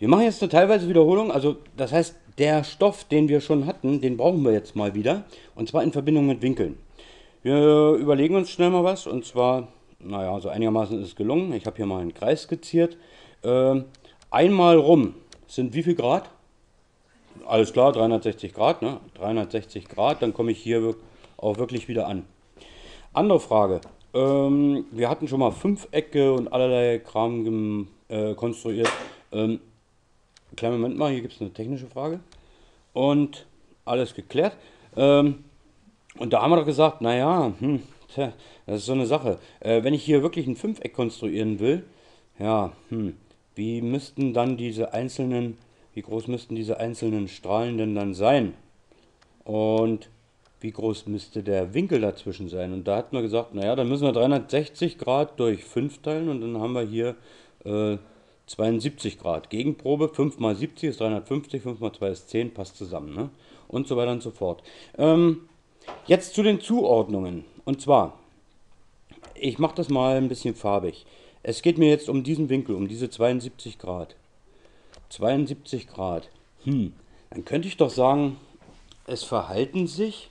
Wir machen jetzt eine teilweise Wiederholung, also das heißt, der Stoff, den wir schon hatten, den brauchen wir jetzt mal wieder, und zwar in Verbindung mit Winkeln. Wir überlegen uns schnell mal was, und zwar, naja, so einigermaßen ist es gelungen. Ich habe hier mal einen Kreis skizziert. Ähm, Einmal rum sind wie viel Grad? Alles klar, 360 Grad, ne? 360 Grad, dann komme ich hier auch wirklich wieder an. Andere Frage. Wir hatten schon mal Fünfecke und allerlei Kram konstruiert. Ähm, Kleinen Moment mal, hier gibt es eine technische Frage. Und alles geklärt. Und da haben wir doch gesagt, naja, tja, das ist so eine Sache. Wenn ich hier wirklich ein Fünfeck konstruieren will, ja, wie müssten dann diese einzelnen, wie groß müssten diese einzelnen Strahlen denn dann sein? Und wie groß müsste der Winkel dazwischen sein? Und da hat man gesagt, naja, dann müssen wir 360 Grad durch 5 teilen und dann haben wir hier äh, 72 Grad. Gegenprobe, 5 mal 70 ist 350, 5 mal 2 ist 10, passt zusammen, ne? Und so weiter und so fort. Jetzt zu den Zuordnungen. Und zwar, ich mache das mal ein bisschen farbig. Es geht mir jetzt um diesen Winkel, um diese 72 Grad. 72 Grad. Dann könnte ich doch sagen, es verhalten sich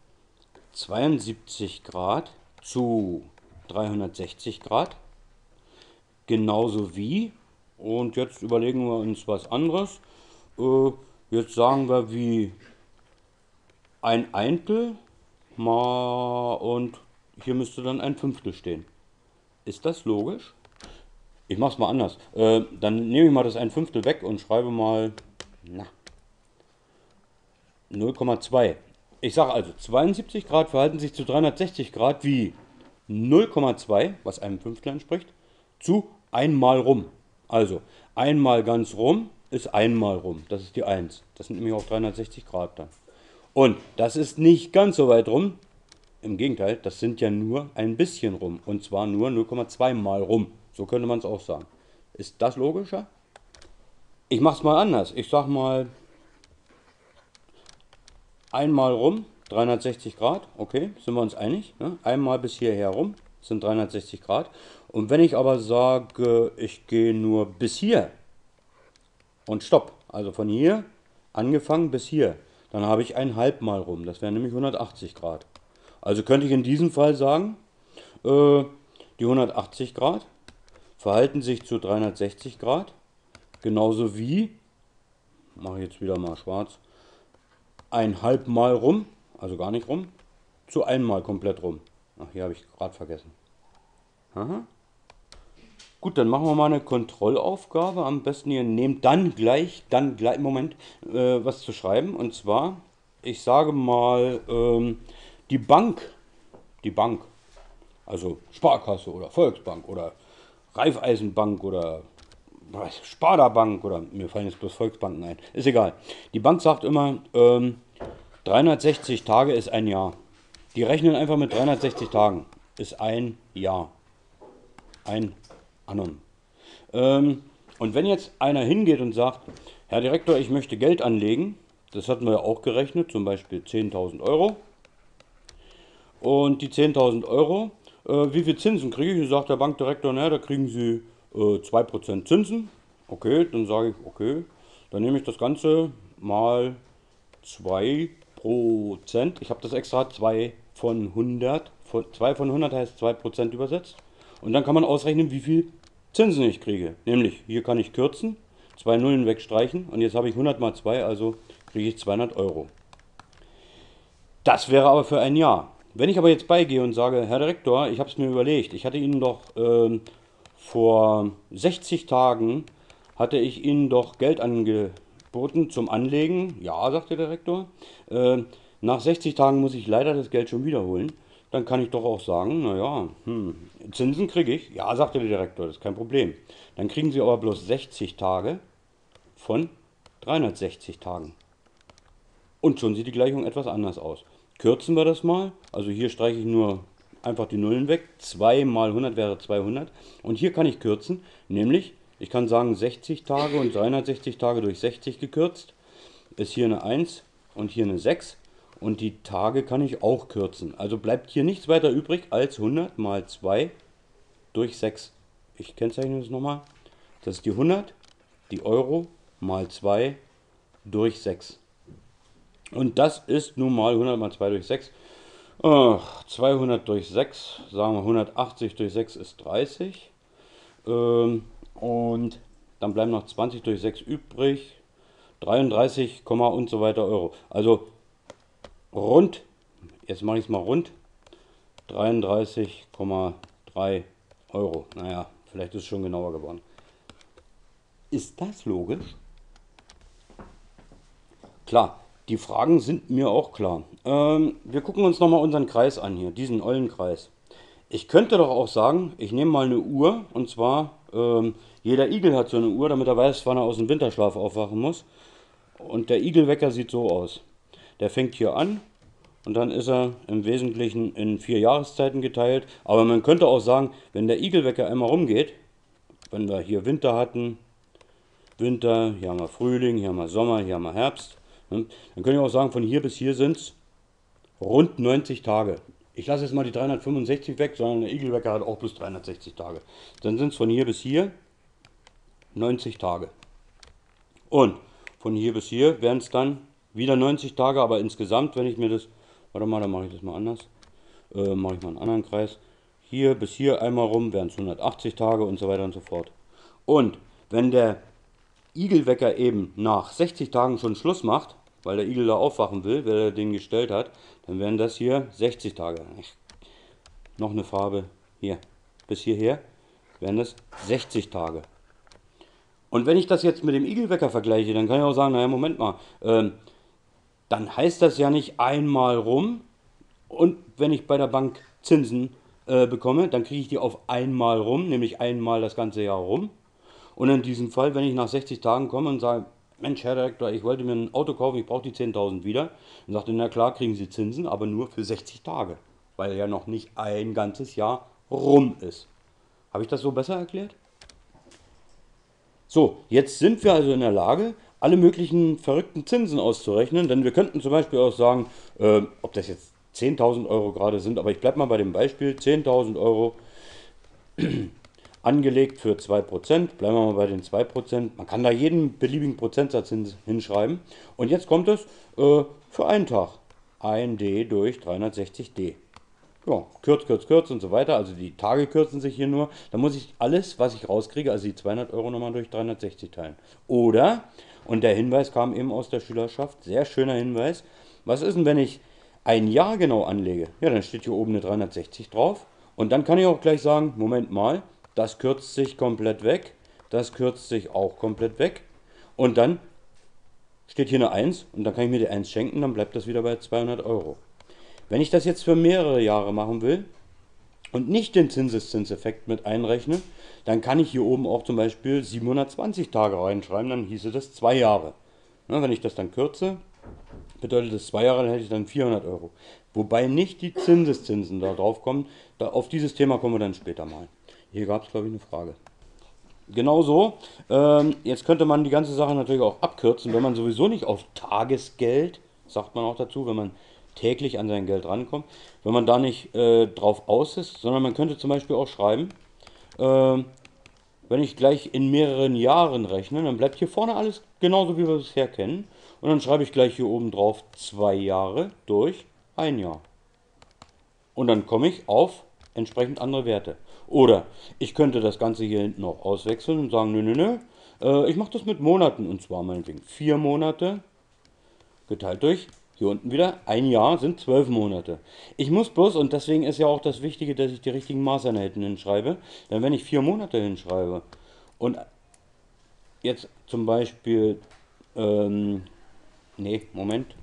72 Grad zu 360 Grad. Genauso wie, und jetzt überlegen wir uns was anderes. Jetzt sagen wir wie ein Eintel mal, und hier müsste dann ein Fünftel stehen. Ist das logisch? Ich mache es mal anders. Dann nehme ich mal das ein Fünftel weg und schreibe mal na, 0,2. Ich sage also, 72 Grad verhalten sich zu 360 Grad wie 0,2, was einem Fünftel entspricht, zu einmal rum. Also, einmal ganz rum ist einmal rum. Das ist die 1. Das sind nämlich auch 360 Grad dann. Und das ist nicht ganz so weit rum. Im Gegenteil, das sind ja nur ein bisschen rum. Und zwar nur 0,2 mal rum. So könnte man es auch sagen. Ist das logischer? Ich mache es mal anders. Ich sage mal einmal rum, 360 Grad. Okay, sind wir uns einig? Ne? Einmal bis hierher rum sind 360 Grad. Und wenn ich aber sage, ich gehe nur bis hier und stopp, also von hier angefangen bis hier, dann habe ich ein halb Mal rum. Das wären nämlich 180 Grad. Also könnte ich in diesem Fall sagen, die 180 Grad verhalten sich zu 360 Grad, genauso wie, mache ich jetzt wieder mal schwarz, ein halb Mal rum, also gar nicht rum, zu einmal komplett rum. Ach, hier habe ich gerade vergessen. Aha. Gut, dann machen wir mal eine Kontrollaufgabe. Am besten ihr nehmt dann gleich, Moment, was zu schreiben. Und zwar, ich sage mal, die Bank, also Sparkasse oder Volksbank oder Raiffeisenbank oder Sparda-Bank, oder mir fallen jetzt bloß Volksbanken ein, ist egal. Die Bank sagt immer, 360 Tage ist ein Jahr. Die rechnen einfach mit 360 Tagen. Ist ein Jahr. Ein Annum. Und wenn jetzt einer hingeht und sagt, Herr Direktor, ich möchte Geld anlegen, das hatten wir ja auch gerechnet, zum Beispiel 10.000 Euro. Und die 10.000 Euro, wie viel Zinsen kriege ich? Sagt der Bankdirektor, na, da kriegen Sie 2% Zinsen. Okay, dann sage ich, okay, dann nehme ich das Ganze mal 2%. Ich habe das extra 2 von 100. 2 von 100 heißt 2% übersetzt. Und dann kann man ausrechnen, wie viel Zinsen ich kriege. Nämlich, hier kann ich kürzen, 2 Nullen wegstreichen und jetzt habe ich 100 mal 2, also kriege ich 200 Euro. Das wäre aber für ein Jahr. Wenn ich aber jetzt beigehe und sage, Herr Direktor, ich habe es mir überlegt, ich hatte Ihnen doch vor 60 Tagen, hatte ich Ihnen doch Geld angeboten zum Anlegen. Ja, sagt der Direktor. Nach 60 Tagen muss ich leider das Geld schon wiederholen. Dann kann ich doch auch sagen, naja, Zinsen kriege ich. Ja, sagte der Direktor, das ist kein Problem. Dann kriegen Sie aber bloß 60 Tage von 360 Tagen. Und schon sieht die Gleichung etwas anders aus. Kürzen wir das mal. Also hier streiche ich nur einfach die Nullen weg. 2 mal 100 wäre 200. Und hier kann ich kürzen, nämlich ich kann sagen 60 Tage und 360 Tage durch 60 gekürzt. Ist hier eine 1 und hier eine 6. Und die Tage kann ich auch kürzen. Also bleibt hier nichts weiter übrig als 100 mal 2 durch 6. Ich kennzeichne das nochmal. Das ist die 100, die Euro mal 2 durch 6. Und das ist nun mal 100 mal 2 durch 6. 200 durch 6, sagen wir 180 durch 6 ist 30. Und dann bleiben noch 20 durch 6 übrig. 33, und so weiter Euro. Also rund, jetzt mache ich es mal rund, 33,3 Euro. Naja, vielleicht ist es schon genauer geworden. Ist das logisch? Klar, die Fragen sind mir auch klar. Wir gucken uns nochmal unseren Kreis an hier, diesen ollen Kreis. Ich könnte doch auch sagen, ich nehme mal eine Uhr, und zwar, jeder Igel hat so eine Uhr, damit er weiß, wann er aus dem Winterschlaf aufwachen muss. Und der Igelwecker sieht so aus. Der fängt hier an und dann ist er im Wesentlichen in 4 Jahreszeiten geteilt. Aber man könnte auch sagen, wenn der Igelwecker einmal rumgeht, wenn wir hier Winter hatten, Winter, hier haben wir Frühling, hier haben wir Sommer, hier haben wir Herbst, ne? Dann können wir auch sagen, von hier bis hier sind es rund 90 Tage. Ich lasse jetzt mal die 365 weg, sondern der Igelwecker hat auch plus 360 Tage. Dann sind es von hier bis hier 90 Tage. Und von hier bis hier wären es dann wieder 90 Tage, aber insgesamt, wenn ich mir das, warte mal, dann mache ich das mal anders, mache ich mal einen anderen Kreis. Hier bis hier einmal rum wären es 180 Tage und so weiter und so fort. Und wenn der Igelwecker eben nach 60 Tagen schon Schluss macht, weil der Igel da aufwachen will, weil er den gestellt hat, dann wären das hier 60 Tage. Noch eine Farbe hier. Bis hierher wären das 60 Tage. Und wenn ich das jetzt mit dem Igelwecker vergleiche, dann kann ich auch sagen, naja, Moment mal, dann heißt das ja nicht einmal rum, und wenn ich bei der Bank Zinsen bekomme, dann kriege ich die auf einmal rum, nämlich einmal das ganze Jahr rum. Und in diesem Fall, wenn ich nach 60 Tagen komme und sage, Mensch, Herr Direktor, ich wollte mir ein Auto kaufen, ich brauche die 10.000 wieder, dann sagt er, na klar, kriegen Sie Zinsen, aber nur für 60 Tage, weil ja noch nicht ein ganzes Jahr rum ist. Habe ich das so besser erklärt? So, jetzt sind wir also in der Lage, alle möglichen verrückten Zinsen auszurechnen, denn wir könnten zum Beispiel auch sagen, ob das jetzt 10.000 Euro gerade sind, aber ich bleibe mal bei dem Beispiel, 10.000 Euro angelegt für 2%, bleiben wir mal bei den 2%, man kann da jeden beliebigen Prozentsatz hinschreiben, und jetzt kommt es für einen Tag, 1D durch 360D. Ja, kürz und so weiter, also die Tage kürzen sich hier nur. Dann muss ich alles, was ich rauskriege, also die 200 Euro nochmal durch 360 teilen. Oder, und der Hinweis kam eben aus der Schülerschaft, sehr schöner Hinweis, was ist denn, wenn ich ein Jahr genau anlege? Ja, dann steht hier oben eine 360 drauf, und dann kann ich auch gleich sagen, Moment mal, das kürzt sich komplett weg, das kürzt sich auch komplett weg, und dann steht hier eine 1, und dann kann ich mir die 1 schenken, dann bleibt das wieder bei 200 Euro. Wenn ich das jetzt für mehrere Jahre machen will und nicht den Zinseszinseffekt mit einrechne, dann kann ich hier oben auch zum Beispiel 720 Tage reinschreiben, dann hieße das 2 Jahre. Na, wenn ich das dann kürze, bedeutet das 2 Jahre, dann hätte ich dann 400 Euro. Wobei nicht die Zinseszinsen da drauf kommen, auf dieses Thema kommen wir dann später mal. Hier gab es, glaube ich, eine Frage. Genauso, jetzt könnte man die ganze Sache natürlich auch abkürzen, wenn man sowieso nicht auf Tagesgeld, sagt man auch dazu, wenn man täglich an sein Geld rankommt, wenn man da nicht drauf aus ist, sondern man könnte zum Beispiel auch schreiben, wenn ich gleich in mehreren Jahren rechne, dann bleibt hier vorne alles genauso, wie wir es bisher kennen, und dann schreibe ich gleich hier oben drauf 2 Jahre durch 1 Jahr. Und dann komme ich auf entsprechend andere Werte. Oder ich könnte das Ganze hier hinten auch auswechseln und sagen, nö, ich mache das mit Monaten, und zwar meinetwegen 4 Monate geteilt durch, hier unten wieder, 1 Jahr sind 12 Monate. Ich muss bloß, und deswegen ist ja auch das Wichtige, dass ich die richtigen Maßeinheiten hinschreibe, denn wenn ich 4 Monate hinschreibe und jetzt zum Beispiel, Moment,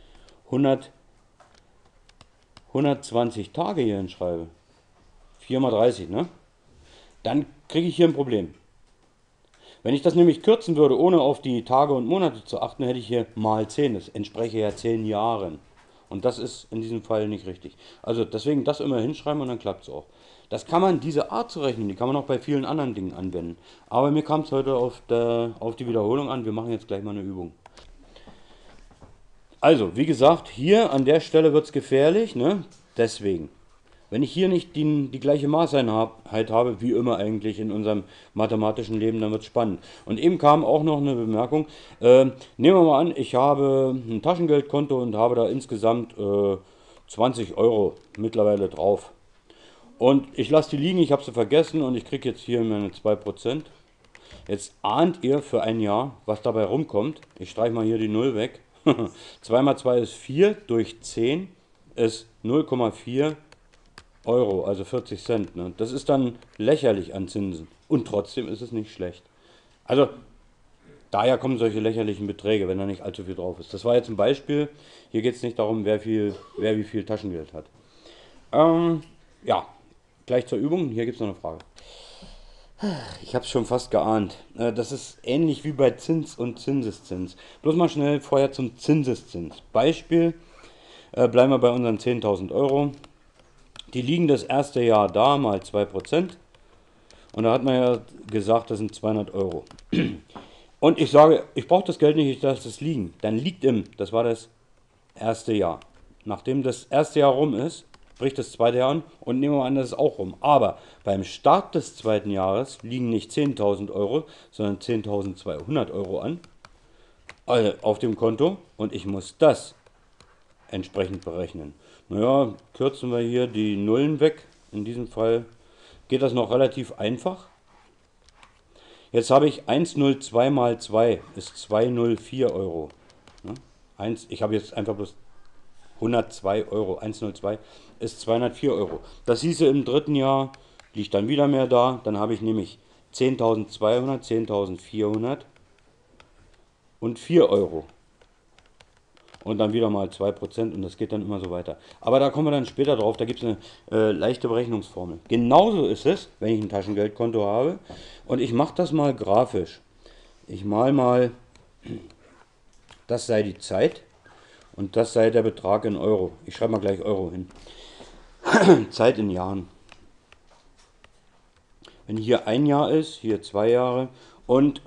120 Tage hier hinschreibe, 4 mal 30, ne? Dann kriege ich hier ein Problem. Wenn ich das nämlich kürzen würde, ohne auf die Tage und Monate zu achten, hätte ich hier mal 10. Das entspräche ja 10 Jahren. Und das ist in diesem Fall nicht richtig. Also deswegen das immer hinschreiben, und dann klappt es auch. Das kann man, diese Art zu rechnen, die kann man auch bei vielen anderen Dingen anwenden. Aber mir kam es heute auf die Wiederholung an. Wir machen jetzt gleich mal eine Übung. Also, wie gesagt, hier an der Stelle wird es gefährlich, ne? Deswegen. Wenn ich hier nicht die gleiche Maßeinheit habe, wie immer eigentlich in unserem mathematischen Leben, dann wird es spannend. Und eben kam auch noch eine Bemerkung. Nehmen wir mal an, ich habe ein Taschengeldkonto und habe da insgesamt 20 Euro mittlerweile drauf. Und ich lasse die liegen, ich habe sie vergessen und ich kriege jetzt hier meine 2%. Jetzt ahnt ihr für ein Jahr, was dabei rumkommt. Ich streiche mal hier die Null weg. 2 mal 2 ist 4, durch 10 ist 0,4 Euro, also 40 Cent. Ne? Das ist dann lächerlich an Zinsen. Und trotzdem ist es nicht schlecht. Also daher kommen solche lächerlichen Beträge, wenn da nicht allzu viel drauf ist. Das war jetzt ein Beispiel. Hier geht es nicht darum, wer wie viel Taschengeld hat. Ja, gleich zur Übung. Hier gibt es noch eine Frage. Ich habe es schon fast geahnt. Das ist ähnlich wie bei Zins und Zinseszins. Bloß mal schnell vorher zum Zinseszins. Beispiel, bleiben wir bei unseren 10.000 Euro. Die liegen das erste Jahr da, mal 2%. Und da hat man ja gesagt, das sind 200 Euro. Und ich sage, ich brauche das Geld nicht, ich lasse es liegen. Dann liegt das war das erste Jahr. Nachdem das erste Jahr rum ist, bricht das zweite Jahr an und nehmen wir an, das ist auch rum. Aber beim Start des zweiten Jahres liegen nicht 10.000 Euro, sondern 10.200 Euro an, also auf dem Konto, und ich muss das entsprechend berechnen. Naja, kürzen wir hier die Nullen weg. In diesem Fall geht das noch relativ einfach. Jetzt habe ich 102 mal 2 ist 204 Euro. Ich habe jetzt einfach bloß 102 Euro. 102 ist 204 Euro. Das hieße, im dritten Jahr liegt dann wieder mehr da. Dann habe ich nämlich 10.200, 10.400 und 4 Euro. Und dann wieder mal 2% und das geht dann immer so weiter. Aber da kommen wir dann später drauf, da gibt es eine leichte Berechnungsformel. Genauso ist es, wenn ich ein Taschengeldkonto habe und ich mache das mal grafisch. Ich male mal, das sei die Zeit und das sei der Betrag in Euro. Ich schreibe mal gleich Euro hin. Zeit in Jahren. Wenn hier ein Jahr ist, hier 2 Jahre und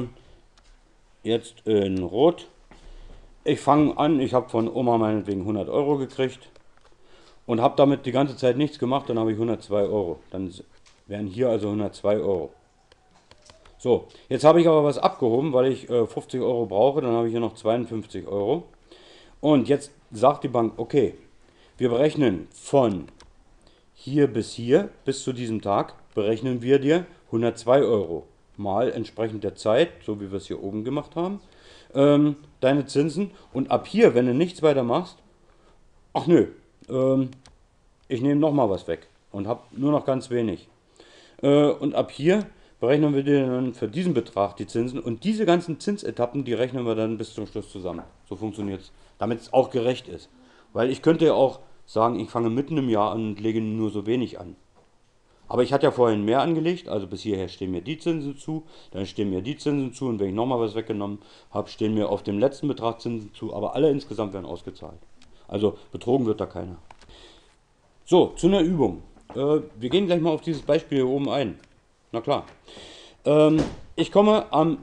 jetzt in Rot. Ich fange an, ich habe von Oma meinetwegen 100 Euro gekriegt und habe damit die ganze Zeit nichts gemacht, dann habe ich 102 Euro. Dann wären hier also 102 Euro. So, jetzt habe ich aber was abgehoben, weil ich 50 Euro brauche, dann habe ich hier noch 52 Euro. Und jetzt sagt die Bank, okay, wir berechnen von hier, bis zu diesem Tag, berechnen wir dir 102 Euro. Mal entsprechend der Zeit, so wie wir es hier oben gemacht haben, deine Zinsen. Und ab hier, wenn du nichts weiter machst, ach nö, ich nehme nochmal was weg und habe nur noch ganz wenig. Und ab hier berechnen wir dir dann für diesen Betrag die Zinsen. Und diese ganzen Zinsetappen, die rechnen wir dann bis zum Schluss zusammen. So funktioniert es, damit es auch gerecht ist. Weil ich könnte ja auch sagen, ich fange mitten im Jahr an und lege nur so wenig an. Aber ich hatte ja vorhin mehr angelegt, also bis hierher stehen mir die Zinsen zu, dann stehen mir die Zinsen zu und wenn ich nochmal was weggenommen habe, stehen mir auf dem letzten Betrag Zinsen zu, aber alle insgesamt werden ausgezahlt. Also betrogen wird da keiner. So, zu einer Übung. Wir gehen gleich mal auf dieses Beispiel hier oben ein. Na klar. Ich komme am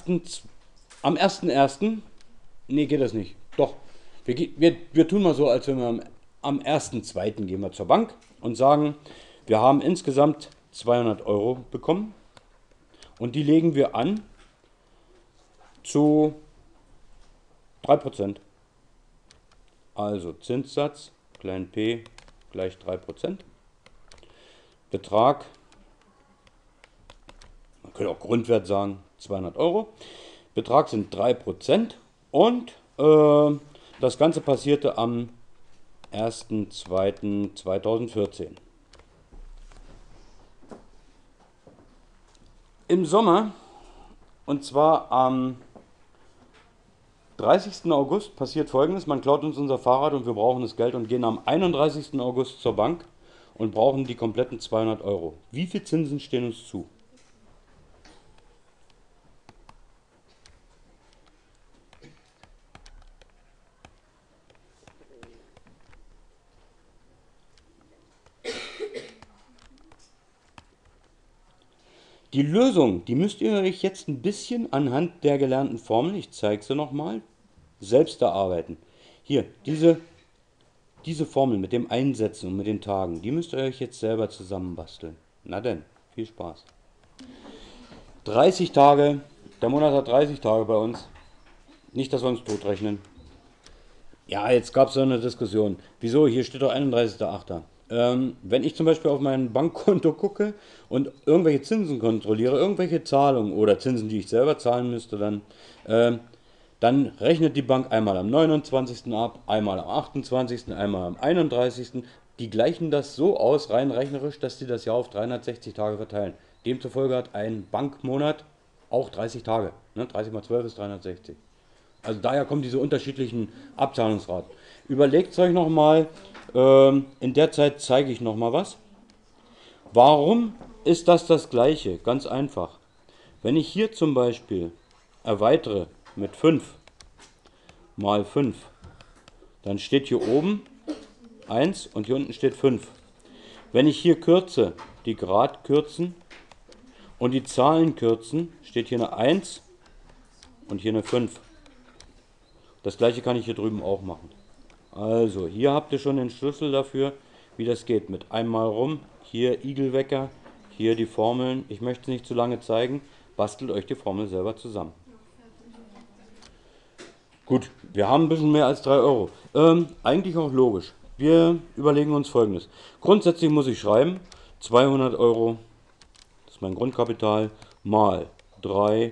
1.1. Nee, geht das nicht. Doch. Wir tun mal so, als wenn wir am 1.2. gehen wir zur Bank und sagen, wir haben insgesamt 200 Euro bekommen und die legen wir an zu 3%. Also Zinssatz, klein p, gleich 3%. Betrag, man könnte auch Grundwert sagen, 200 Euro. Betrag sind 3% und das Ganze passierte am 1.2.2014. Im Sommer, und zwar am 30. August, passiert Folgendes: Man klaut uns unser Fahrrad und wir brauchen das Geld und gehen am 31. August zur Bank und brauchen die kompletten 200 Euro. Wie viel Zinsen stehen uns zu? Die Lösung, die müsst ihr euch jetzt ein bisschen anhand der gelernten Formel, ich zeige sie nochmal, selbst erarbeiten. Hier, diese Formel mit dem Einsetzen und mit den Tagen, die müsst ihr euch jetzt selber zusammenbasteln. Na denn, viel Spaß. 30 Tage, der Monat hat 30 Tage bei uns. Nicht, dass wir uns totrechnen. Ja, jetzt gab es so eine Diskussion. Wieso? Hier steht doch 31.08. Wenn ich zum Beispiel auf mein Bankkonto gucke und irgendwelche Zinsen kontrolliere, irgendwelche Zahlungen oder Zinsen, die ich selber zahlen müsste, dann rechnet die Bank einmal am 29. ab, einmal am 28., einmal am 31. Die gleichen das so aus, rein rechnerisch, dass sie das Jahr auf 360 Tage verteilen. Demzufolge hat ein Bankmonat auch 30 Tage. Ne? 30 mal 12 ist 360. Also daher kommen diese unterschiedlichen Abzahlungsraten. Überlegt es euch nochmal, in der Zeit zeige ich nochmal was. Warum ist das gleiche? Ganz einfach. Wenn ich hier zum Beispiel erweitere mit 5 mal 5, dann steht hier oben 1 und hier unten steht 5. Wenn ich hier kürze, die Grad kürzen und die Zahlen kürzen, steht hier eine 1 und hier eine 5. Das gleiche kann ich hier drüben auch machen. Also, hier habt ihr schon den Schlüssel dafür, wie das geht. Mit einmal rum, hier Igelwecker, hier die Formeln. Ich möchte es nicht zu lange zeigen. Bastelt euch die Formel selber zusammen. Gut, wir haben ein bisschen mehr als 3 Euro. Eigentlich auch logisch. Wir überlegen uns Folgendes. Grundsätzlich muss ich schreiben, 200 Euro, das ist mein Grundkapital, mal 3%.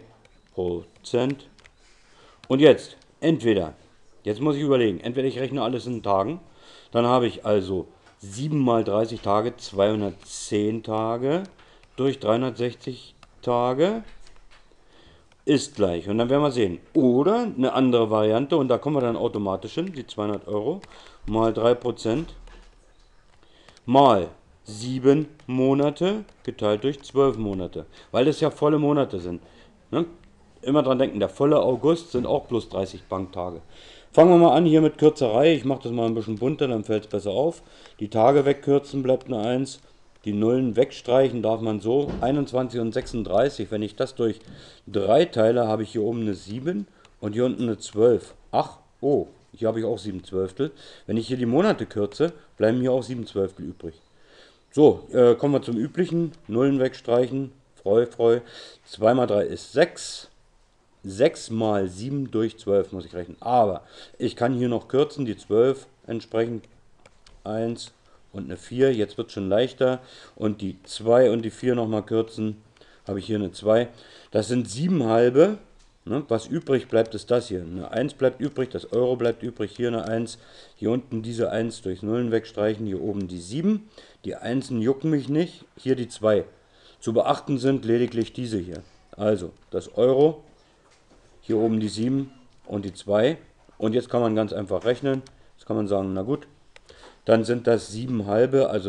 Und jetzt, jetzt muss ich überlegen, entweder ich rechne alles in Tagen, dann habe ich also 7 mal 30 Tage, 210 Tage durch 360 Tage ist gleich. Und dann werden wir sehen. Oder eine andere Variante, und da kommen wir dann automatisch hin, die 200 Euro mal 3% mal 7 Monate geteilt durch 12 Monate. Weil das ja volle Monate sind. Ne? Immer dran denken, der volle August sind auch plus 30 Banktage. Fangen wir mal an hier mit Kürzerei. Ich mache das mal ein bisschen bunter, dann fällt es besser auf. Die Tage wegkürzen, bleibt eine 1. Die Nullen wegstreichen darf man so. 21 und 36, wenn ich das durch 3 teile, habe ich hier oben eine 7 und hier unten eine 12. Ach, oh, hier habe ich auch 7 Zwölftel. Wenn ich hier die Monate kürze, bleiben hier auch 7 Zwölftel übrig. So, kommen wir zum üblichen. Nullen wegstreichen, Freu. 2 mal 3 ist 6. 6 mal 7 durch 12 muss ich rechnen. Aber ich kann hier noch kürzen, die 12 entsprechend 1 und eine 4. Jetzt wird es schon leichter. Und die 2 und die 4 nochmal kürzen, habe ich hier eine 2. Das sind 7 halbe. Ne? Was übrig bleibt, ist das hier. Eine 1 bleibt übrig, das Euro bleibt übrig, hier eine 1. Hier unten diese 1 durch Nullen wegstreichen, hier oben die 7. Die Einsen jucken mich nicht, hier die 2. Zu beachten sind lediglich diese hier. Also das Euro, hier oben die 7 und die 2. Und jetzt kann man ganz einfach rechnen. Jetzt kann man sagen, na gut, dann sind das 7 halbe, also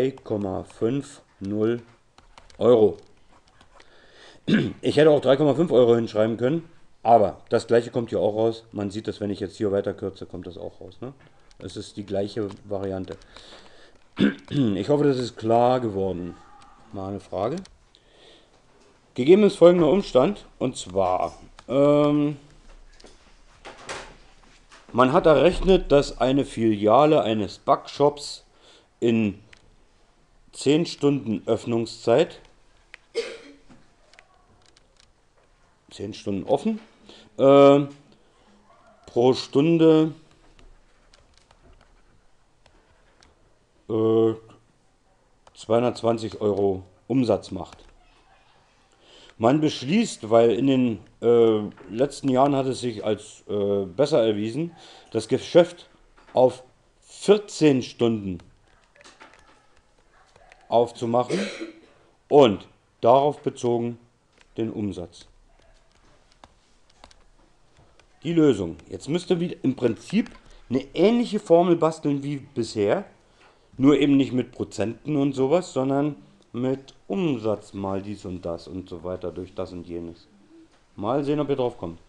3,50 Euro. Ich hätte auch 3,5 Euro hinschreiben können, aber das gleiche kommt hier auch raus. Man sieht das, wenn ich jetzt hier weiter kürze, kommt das auch raus. Ne? Es ist die gleiche Variante. Ich hoffe, das ist klar geworden. Mal eine Frage. Gegeben ist folgender Umstand, und zwar, man hat errechnet, dass eine Filiale eines Backshops in 10 Stunden Öffnungszeit, 10 Stunden offen, pro Stunde 220 Euro Umsatz macht. Man beschließt, weil in den letzten Jahren hat es sich als besser erwiesen, das Geschäft auf 14 Stunden aufzumachen und darauf bezogen den Umsatz. Die Lösung. Jetzt müsst ihr wieder im Prinzip eine ähnliche Formel basteln wie bisher, nur eben nicht mit Prozenten und sowas, sondern mit Umsatz mal dies und das und so weiter durch das und jenes. Mal sehen, ob ihr drauf kommt.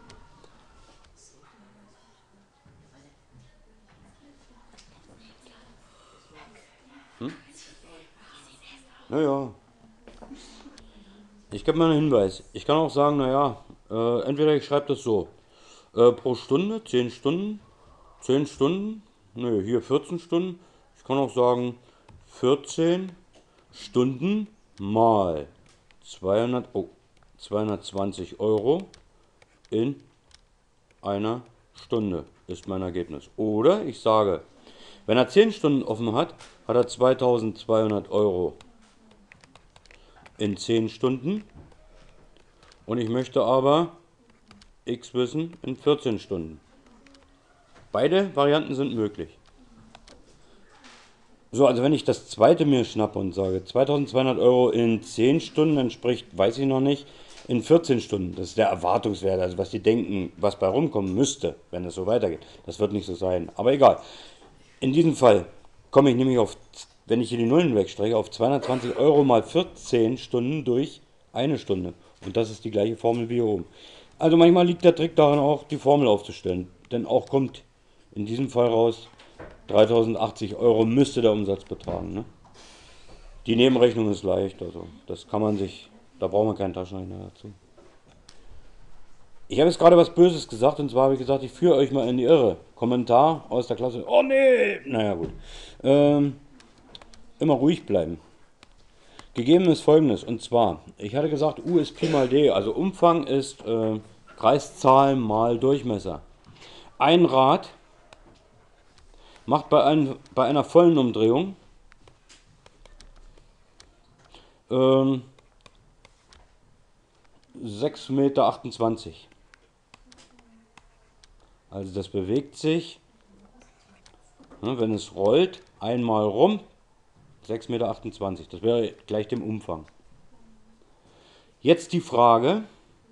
Naja. Ich gebe mal einen Hinweis. Ich kann auch sagen, naja, entweder ich schreibe das so. Pro Stunde 10 Stunden, 10 Stunden Nö, hier 14 Stunden. Ich kann auch sagen 14 Stunden mal 220 Euro in einer Stunde ist mein Ergebnis. Oder ich sage, wenn er 10 Stunden offen hat, hat er 2200 Euro in 10 Stunden. Und ich möchte aber X wissen in 14 Stunden. Beide Varianten sind möglich. So, also wenn ich das zweite mir schnappe und sage 2200 Euro in 10 Stunden entspricht, weiß ich noch nicht, in 14 Stunden. Das ist der Erwartungswert, also was die denken, was bei rumkommen müsste, wenn es so weitergeht. Das wird nicht so sein, aber egal. In diesem Fall komme ich nämlich auf, wenn ich hier die Nullen wegstreiche, auf 220 Euro mal 14 Stunden durch eine Stunde. Und das ist die gleiche Formel wie hier oben. Also manchmal liegt der Trick darin auch, die Formel aufzustellen. Denn auch kommt in diesem Fall raus, 3080 Euro müsste der Umsatz betragen. Ne? Die Nebenrechnung ist leicht, also das kann man sich, da braucht man keinen Taschenrechner dazu. Ich habe jetzt gerade was Böses gesagt, und zwar habe ich gesagt, ich führe euch mal in die Irre. Kommentar aus der Klasse, oh nee, naja gut. Ähm, immer ruhig bleiben. Gegeben ist folgendes, und zwar, ich hatte gesagt, U ist Pi mal D, also Umfang ist Kreiszahl mal Durchmesser. Ein Rad macht bei einer vollen Umdrehung 6,28 Meter. Also das bewegt sich, ne, wenn es rollt, einmal rum, 6,28 Meter. Das wäre gleich dem Umfang. Jetzt die Frage,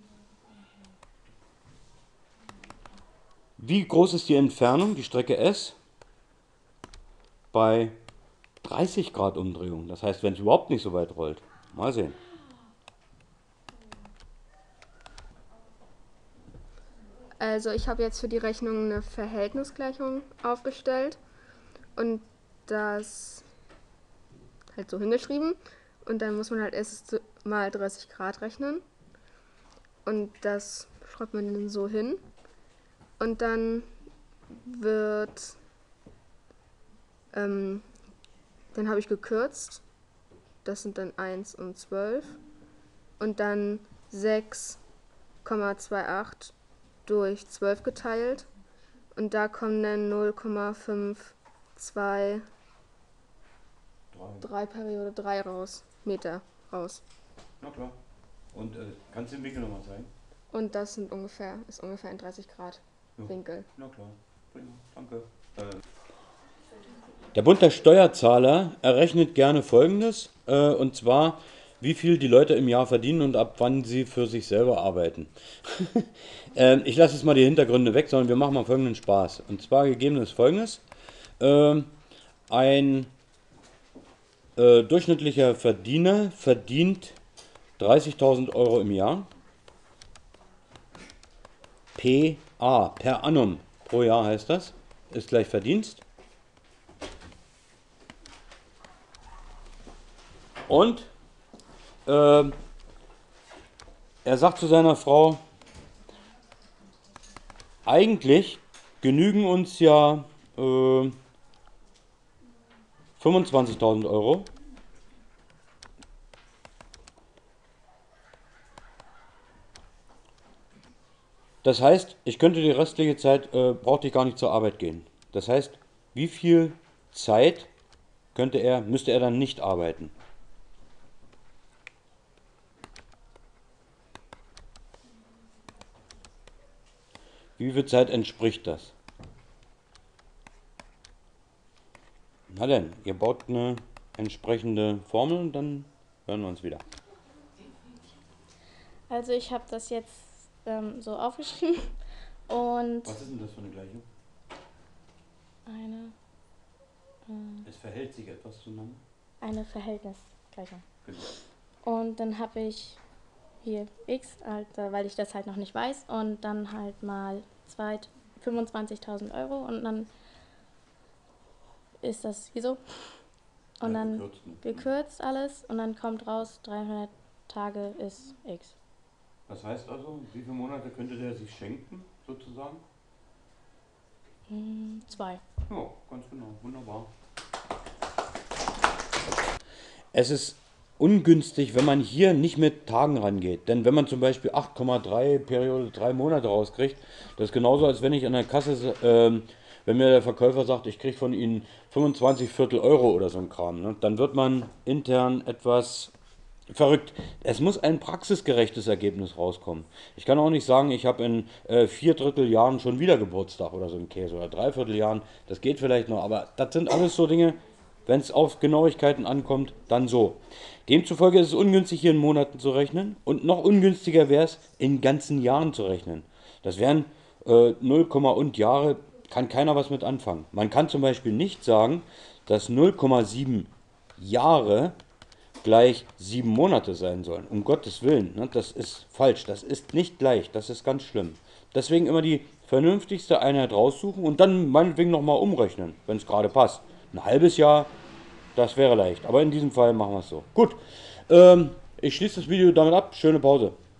wie groß ist die Entfernung, die Strecke S, bei 30 Grad Umdrehung? Das heißt, wenn es überhaupt nicht so weit rollt. Mal sehen. Also ich habe jetzt für die Rechnung eine Verhältnisgleichung aufgestellt und das halt so hingeschrieben. Und dann muss man halt erst mal 30 Grad rechnen. Und das schreibt man dann so hin. Und dann wird, dann habe ich gekürzt. Das sind dann 1 und 12. Und dann 6,28 durch 12 geteilt. Und da kommen dann 0,52 Periode 3 raus, Meter raus. Na klar. Und kannst du den Winkel nochmal zeigen? Und das ist ungefähr ein 30 Grad Winkel. Na klar. Prima. Danke. Der Bund der Steuerzahler errechnet gerne Folgendes, und zwar, wie viel die Leute im Jahr verdienen und ab wann sie für sich selber arbeiten. Ich lasse jetzt mal die Hintergründe weg, sondern wir machen mal folgenden Spaß. Und zwar gegeben ist folgendes. Ein durchschnittlicher Verdiener verdient 30.000 Euro im Jahr. PA, per annum, pro Jahr heißt das, ist gleich Verdienst. Und er sagt zu seiner Frau, eigentlich genügen uns ja 25.000 Euro. Das heißt, ich könnte die restliche Zeit, brauchte ich gar nicht zur Arbeit gehen. Das heißt, wie viel Zeit müsste er dann nicht arbeiten? Wie viel Zeit entspricht das? Na denn, ihr baut eine entsprechende Formel und dann hören wir uns wieder. Also ich habe das jetzt so aufgeschrieben und Was ist denn das für eine Gleichung? eine, Es verhält sich etwas zueinander. eine Verhältnisgleichung. Genau. Und dann habe ich hier x, halt, weil ich das halt noch nicht weiß, und dann halt mal 25.000 Euro und dann ist das hier so. Und Ja, dann gekürzt alles und dann kommt raus, 300 Tage ist x. Das heißt also, wie viele Monate könnte der sich schenken, sozusagen? 2. Ja, ganz genau. Wunderbar. Es ist ungünstig, wenn man hier nicht mit Tagen rangeht. Denn wenn man zum Beispiel 8,3 Periode 3 Monate rauskriegt, das ist genauso, als wenn ich an der Kasse, wenn mir der Verkäufer sagt, ich kriege von Ihnen 25 Viertel Euro oder so ein Kram, ne, dann wird man intern etwas verrückt. Es muss ein praxisgerechtes Ergebnis rauskommen. Ich kann auch nicht sagen, ich habe in 4 Jahren schon wieder Geburtstag oder so ein Käse oder 3 Jahren. Das geht vielleicht noch, aber das sind alles so Dinge, wenn es auf Genauigkeiten ankommt, dann so. Demzufolge ist es ungünstig, hier in Monaten zu rechnen und noch ungünstiger wäre es, in ganzen Jahren zu rechnen. Das wären 0, und Jahre, kann keiner was mit anfangen. Man kann zum Beispiel nicht sagen, dass 0,7 Jahre gleich 7 Monate sein sollen. Um Gottes Willen, ne? Das ist falsch. Das ist nicht gleich. Das ist ganz schlimm. Deswegen immer die vernünftigste Einheit raussuchen und dann meinetwegen nochmal umrechnen, wenn es gerade passt. Ein halbes Jahr, das wäre leicht. Aber in diesem Fall machen wir es so. Gut, ich schließe das Video damit ab. Schöne Pause.